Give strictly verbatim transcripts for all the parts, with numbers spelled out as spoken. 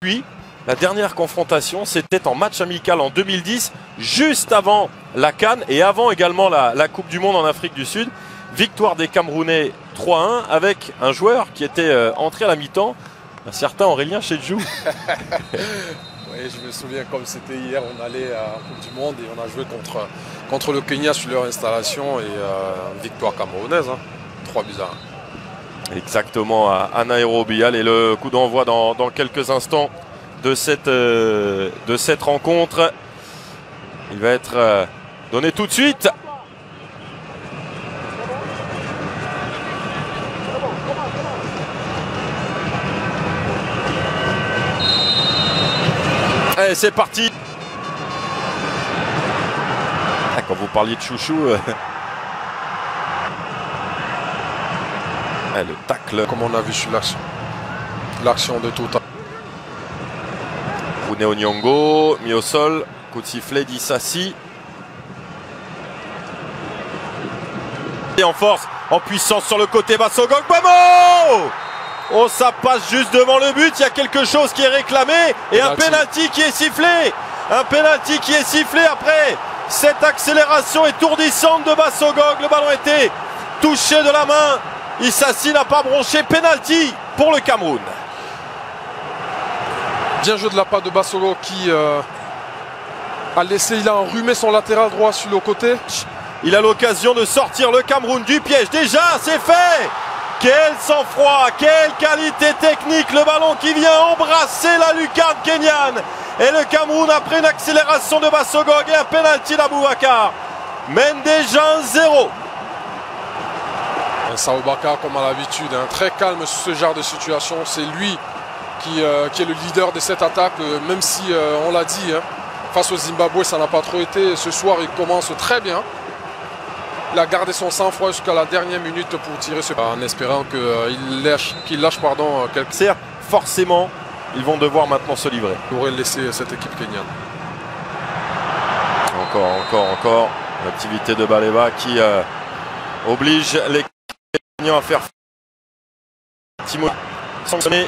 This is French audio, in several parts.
Puis, la dernière confrontation, c'était en match amical en deux mille dix, juste avant la CAN et avant également la, la Coupe du Monde en Afrique du Sud. Victoire des Camerounais trois un avec un joueur qui était euh, entré à la mi-temps, un certain Aurélien Chedjou. Oui, je me souviens comme c'était hier, on allait à la Coupe du Monde et on a joué contre, contre le Kenya sur leur installation et euh, victoire camerounaise, hein. trois buts à un. Exactement, à, à Nairobi. Allez, le coup d'envoi dans, dans quelques instants de cette, euh, de cette rencontre. Il va être euh, donné tout de suite. Allez, c'est parti. Ah, quand vous parliez de chouchou... Euh... Ah, le tacle. Comme on a vu sur l'action. L'action de tout temps. Rune Onyongo, mis au sol. Coup de sifflet d'Issassi. Et en force, en puissance sur le côté, Bassogog. Bamo! Oh, ça passe juste devant le but. Il y a quelque chose qui est réclamé. Et penalty. Un penalty qui est sifflé. Un penalty qui est sifflé après cette accélération étourdissante de Bassogog. Le ballon était touché de la main. Issassi n'a pas bronché. Penalty pour le Cameroun. Bien joué de la part de Bassogog qui euh, a laissé, il a enrhumé son latéral droit sur le côté. Il a l'occasion de sortir le Cameroun du piège. Déjà, c'est fait. Quel sang-froid, quelle qualité technique. Le ballon qui vient embrasser la lucarne kenyane. Et le Cameroun, après une accélération de Bassogog et un penalty d'Aboubacar, mène déjà un zéro. Aboubacar, comme à l'habitude, hein, très calme sur ce genre de situation. C'est lui qui, euh, qui est le leader de cette attaque, euh, même si, euh, on l'a dit, hein, face au Zimbabwe, ça n'a pas trop été. Ce soir, il commence très bien. Il a gardé son sang-froid jusqu'à la dernière minute pour tirer ce en espérant qu'il euh, lâche, qu'il lâche pardon, quelques... Forcément, ils vont devoir maintenant se livrer. Il aurait laissé cette équipe kenyane. Encore, encore, encore. L'activité de Baleba qui euh, oblige les Kenyans à faire Timo sanctionné.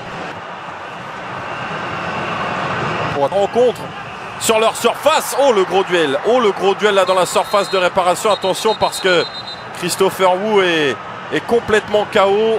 Rencontre sur leur surface. Oh, le gros duel. Oh, le gros duel là dans la surface de réparation. Attention parce que Christopher Wu est, est complètement K O.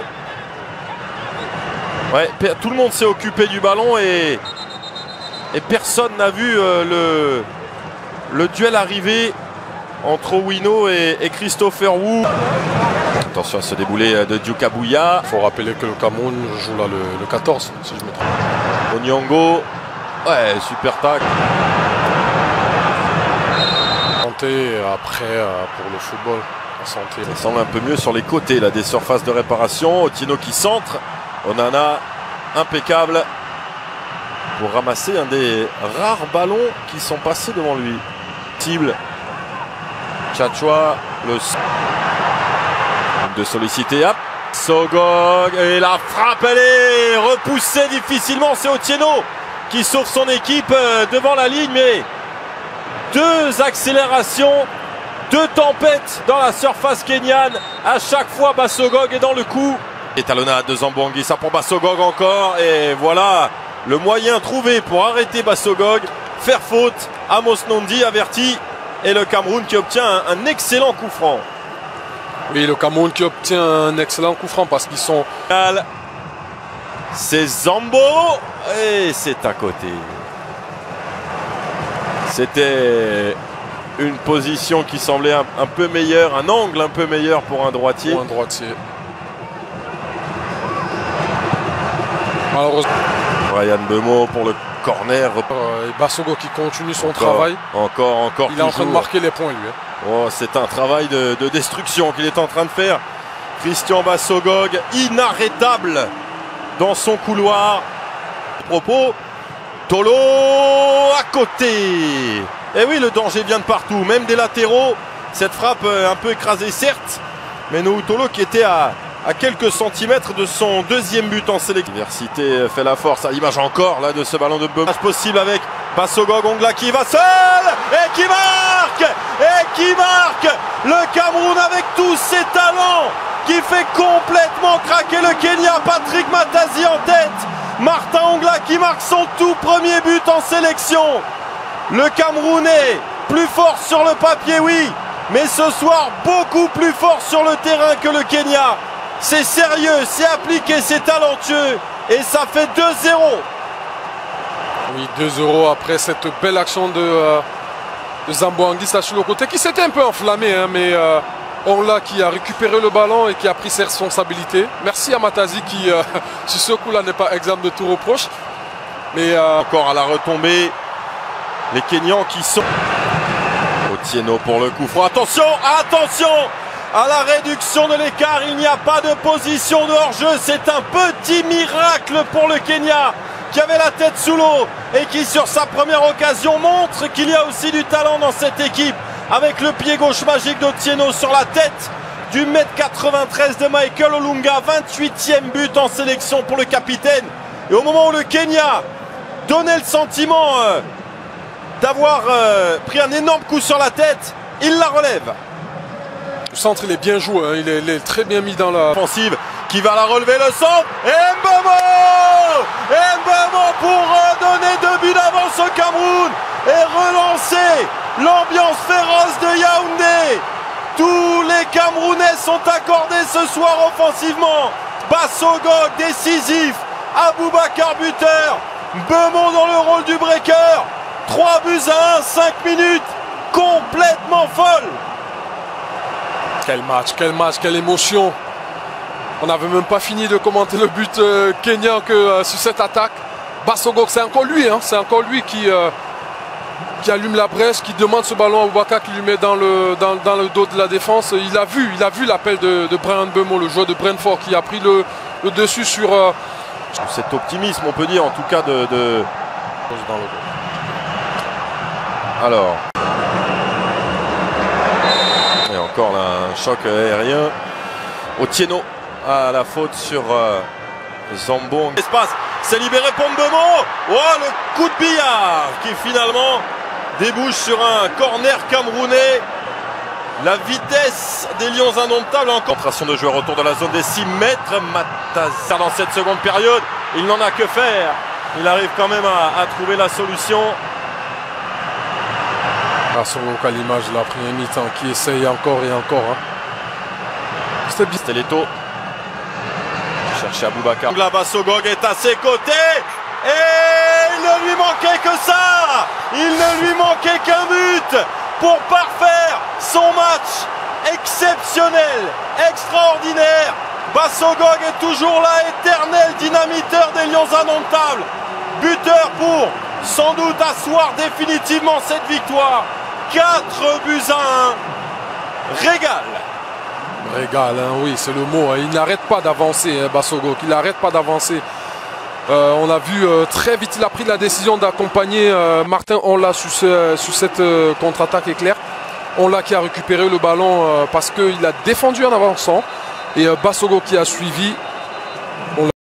Ouais, tout le monde s'est occupé du ballon et, et personne n'a vu euh, le, le duel arriver entre Owino et, et Christopher Wu. Attention à ce déboulé de Duke Abouya. Il faut rappeler que le Cameroun joue là le, le quatorze, si je me trompe. Onyongo. Ouais, super tac. Santé après euh, pour le football. La santé. Ça semble un peu mieux sur les côtés là, des surfaces de réparation. Otino qui centre. Onana impeccable pour ramasser un des rares ballons qui sont passés devant lui. Cible. Tchatchoua. Le de solliciter. Hop. Sogog. Et la frappe, elle est repoussée difficilement. C'est Otieno qui sauve son équipe devant la ligne, mais deux accélérations, deux tempêtes dans la surface kenyane. À chaque fois, Bassogog est dans le coup. Et talonnade de Zambouangui, ça pour Bassogog encore. Et voilà le moyen trouvé pour arrêter Bassogog, faire faute. Amos Nondi averti. Et le Cameroun qui obtient un, un excellent coup franc. Oui, le Cameroun qui obtient un excellent coup franc parce qu'ils sont... C'est Zambo et c'est à côté. C'était une position qui semblait un, un peu meilleure, un angle un peu meilleur pour un droitier. Pour un droitier. Malheureusement. Ryan Bemo pour le corner. Euh, et Bassogog qui continue son encore, travail. Encore, encore. Il est en train de marquer les points, lui. Hein. Oh, c'est un travail de, de destruction qu'il est en train de faire. Christian Bassogog, inarrêtable dans son couloir. Propos, Tolo à côté. Et oui, le danger vient de partout, même des latéraux. Cette frappe un peu écrasée, certes, mais Nouhou Tolo qui était à, à quelques centimètres de son deuxième but en sélection. L'université fait la force, à l'image encore là de ce ballon de Bema. Possible avec Bassogog, Ongla qui va seul et qui marque et qui marque. Le Cameroun avec tous ses talents qui fait complètement craquer le Kenya. Patrick Matazi en tête Martin Ongla qui marque son tout premier but en sélection. Le Camerounais, plus fort sur le papier, oui, mais ce soir beaucoup plus fort sur le terrain que le Kenya. C'est sérieux, c'est appliqué, c'est talentueux et ça fait deux zéro. Oui, deux zéro après cette belle action de, euh, de Zambo Anguissa sur le côté qui s'était un peu enflammé, hein, mais euh, Ongla qui a récupéré le ballon et qui a pris ses responsabilités. Merci à Matazi qui, euh, sur ce coup-là, n'est pas exempt de tout reproche. Mais euh... encore à la retombée, les Kenyans qui sont... Otieno pour le coup franc. Attention, attention à la réduction de l'écart. Il n'y a pas de position de hors-jeu. C'est un petit miracle pour le Kenya qui avait la tête sous l'eau et qui, sur sa première occasion, montre qu'il y a aussi du talent dans cette équipe. Avec le pied gauche magique d'Otieno sur la tête du un mètre quatre-vingt-treize de Michael Olunga. vingt-huitième but en sélection pour le capitaine. Et au moment où le Kenya donnait le sentiment euh, d'avoir euh, pris un énorme coup sur la tête, il la relève. Le centre, il est bien joué, hein. il, est, il est très bien mis dans la... Offensive qui va la relever, le centre. Et Mbeumo Mbeumo pour euh, donner deux buts d'avance au Cameroun et relancer l'ambiance féroce de Yaoundé. Tous les Camerounais sont accordés ce soir offensivement. Bassogog décisif, Aboubakar buteur, Mbeumo dans le rôle du breaker. trois buts à un, cinq minutes complètement folles. Quel match, quel match, quelle émotion. On n'avait même pas fini de commenter le but euh, kenyan que euh, sur cette attaque. Bassogog, c'est encore lui, hein, c'est encore lui qui... Euh, qui allume la brèche, qui demande ce ballon à Aboubakar, qui lui met dans le, dans, dans le dos de la défense. Il a vu, il a vu l'appel de, de Bryan Mbeumo, le joueur de Brentford, qui a pris le, le dessus sur... Euh... Cet optimisme, on peut dire, en tout cas, de... de... Dans le... Alors... Et encore là, un choc aérien. Otieno à la faute sur euh, Zambo. Espace, c'est libéré pour Mbeumo. Oh, le coup de billard qui finalement débouche sur un corner camerounais. La vitesse des Lions indomptables en concentration de joueurs autour de la zone des six mètres. Matazi dans cette seconde période, il n'en a que faire. Il arrive quand même à, à trouver la solution. Ah, sur à l'image de la première mi-temps qui essaye encore et encore. Hein. C'était bien. Leto. Chercher Aboubakar. Bassogog est à ses côtés. Et il ne lui manquait que ça. Il ne lui manquait qu'un but pour parfaire son match exceptionnel, extraordinaire. Bassogog est toujours là, éternel dynamiteur des Lions indomptables. Buteur pour sans doute asseoir définitivement cette victoire. quatre buts à un. Régal. Régal, hein, oui, c'est le mot. Il n'arrête pas d'avancer, hein, Bassogog. Il n'arrête pas d'avancer. Euh, on a vu euh, très vite, il a pris la décision d'accompagner euh, Martin Ongla sur, ce, sur cette euh, contre-attaque éclair. Ongla qui a récupéré le ballon euh, parce qu'il a défendu en avançant. Et euh, Bassogog qui a suivi. On